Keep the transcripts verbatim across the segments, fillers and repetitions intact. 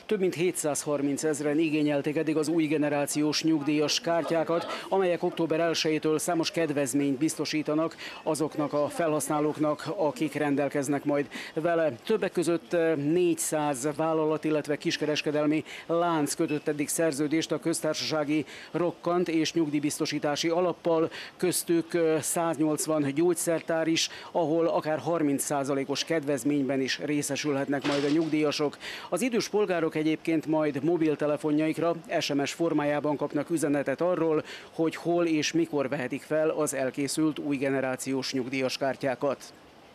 Több mint hétszázharminc ezren igényelték eddig az új generációs nyugdíjas kártyákat, amelyek október elsejétől számos kedvezményt biztosítanak azoknak a felhasználóknak, akik rendelkeznek majd vele. Többek között négyszáz vállalat, illetve kiskereskedelmi lánc kötött eddig szerződést a köztársasági rokkant és nyugdíjbiztosítási alappal, köztük száznyolcvan gyógyszertár is, ahol akár harminc százalékos kedvezményben is részesülhetnek majd a nyugdíjasok. Az idős polgárok egyébként majd mobiltelefonjaikra es em es formájában kapnak üzenetet arról, hogy hol és mikor vehetik fel az elkészült új generációs nyugdíjas kártyákat.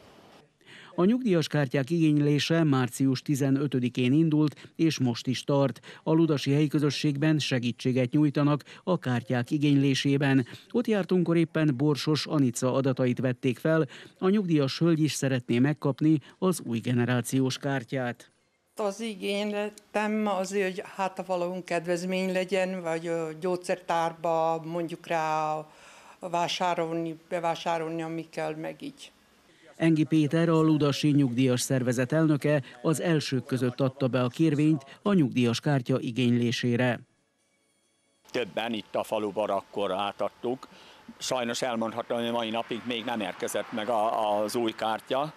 A nyugdíjas kártyák igénylése március tizenötödikén indult, és most is tart. A ludasi helyi közösségben segítséget nyújtanak a kártyák igénylésében. Ott jártunkkor éppen Borsos Anica adatait vették fel, a nyugdíjas hölgy is szeretné megkapni az új generációs kártyát. Az igényletem azért, hogy hát a valahol kedvezmény legyen, vagy a gyógyszertárba mondjuk rá vásárolni, bevásárolni, ami kell, meg így. Engi Péter, a ludasi nyugdíjas szervezet elnöke az elsők között adta be a kérvényt a nyugdíjas kártya igénylésére. Többen itt a faluban akkor átadtuk. Sajnos elmondhatom, hogy mai napig még nem érkezett meg az új kártya,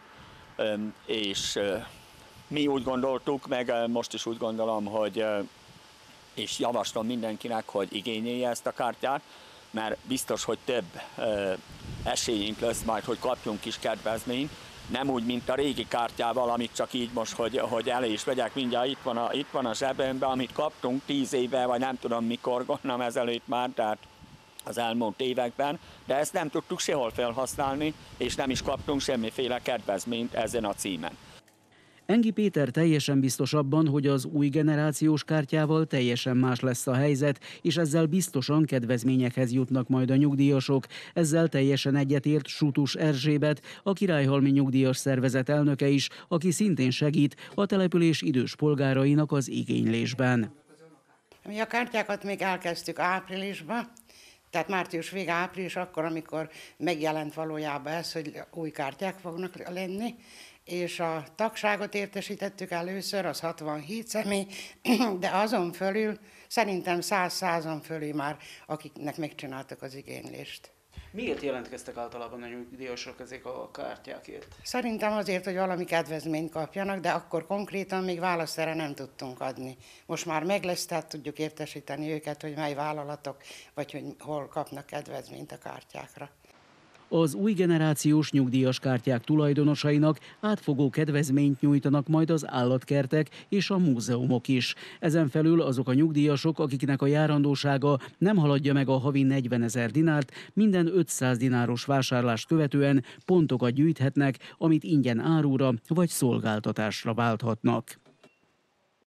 és mi úgy gondoltuk, meg most is úgy gondolom, hogy és javaslom mindenkinek, hogy igényelje ezt a kártyát, mert biztos, hogy több esélyünk lesz majd, hogy kapjunk kis kedvezményt. Nem úgy, mint a régi kártyával, amit csak így most, hogy, hogy elő is vegyek, mindjárt itt van, a, itt van a zsebemben, amit kaptunk tíz éve, vagy nem tudom mikor, gondolom ezelőtt már, tehát az elmúlt években, de ezt nem tudtuk sehol felhasználni, és nem is kaptunk semmiféle kedvezményt ezen a címen. Engi Péter teljesen biztos abban, hogy az új generációs kártyával teljesen más lesz a helyzet, és ezzel biztosan kedvezményekhez jutnak majd a nyugdíjasok. Ezzel teljesen egyetért Sutus Erzsébet, a Királyhalmi Nyugdíjas Szervezet elnöke is, aki szintén segít a település idős polgárainak az igénylésben. Mi a kártyákat még elkezdtük áprilisban, tehát március vége, április, akkor, amikor megjelent valójában ez, hogy új kártyák fognak lenni, és a tagságot értesítettük először, az hatvanhét személy, de azon fölül szerintem száz-százon fölül már, akiknek megcsináltak az igénylést. Miért jelentkeztek általában a nyugdíjasok ezek a kártyákért? Szerintem azért, hogy valami kedvezményt kapjanak, de akkor konkrétan még választ erre nem tudtunk adni. Most már meg lesz, tehát tudjuk értesíteni őket, hogy mely vállalatok, vagy hogy hol kapnak kedvezményt a kártyákra. Az új generációs nyugdíjas kártyák tulajdonosainak átfogó kedvezményt nyújtanak majd az állatkertek és a múzeumok is. Ezen felül azok a nyugdíjasok, akiknek a járandósága nem haladja meg a havi negyvenezer dinárt, minden ötszáz dináros vásárlást követően pontokat gyűjthetnek, amit ingyen árura vagy szolgáltatásra válthatnak.